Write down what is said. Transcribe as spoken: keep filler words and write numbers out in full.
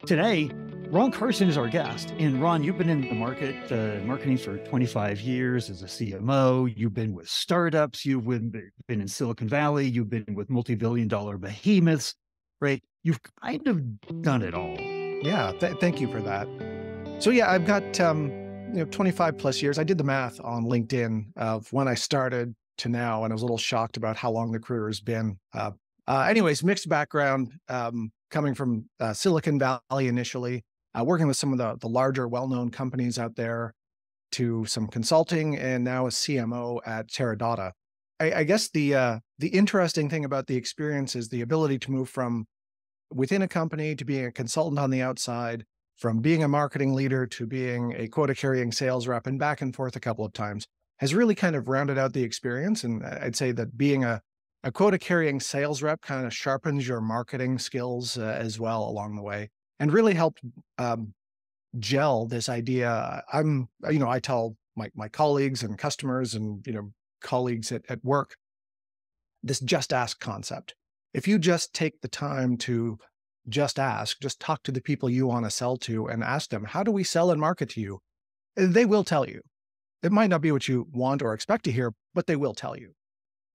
Today, Ron Carson is our guest. And Ron, you've been in the market, uh, marketing for twenty-five years as a C M O. You've been with startups. You've been, been in Silicon Valley. You've been with multi-billion dollar behemoths, right? You've kind of done it all. Yeah, th thank you for that. So yeah, I've got um, you know twenty-five plus years. I did the math on LinkedIn of when I started to now, and I was a little shocked about how long the career has been. Uh, uh, anyways, mixed background, um, coming from uh, Silicon Valley initially, uh, working with some of the the larger, well-known companies out there, to some consulting, and now a C M O at Teradata. I, I guess the uh, the interesting thing about the experience is the ability to move from within a company to being a consultant on the outside, from being a marketing leader to being a quota carrying sales rep, and back and forth a couple of times, has really kind of rounded out the experience. And I'd say that being a, a quota carrying sales rep kind of sharpens your marketing skills uh, as well along the way, and really helped um, gel this idea. I'm, you know, I tell my, my colleagues and customers and, you know, colleagues at, at work, this just ask concept. If you just take the time to just ask, just talk to the people you want to sell to and ask them, how do we sell and market to you? They will tell you. It might not be what you want or expect to hear, but they will tell you.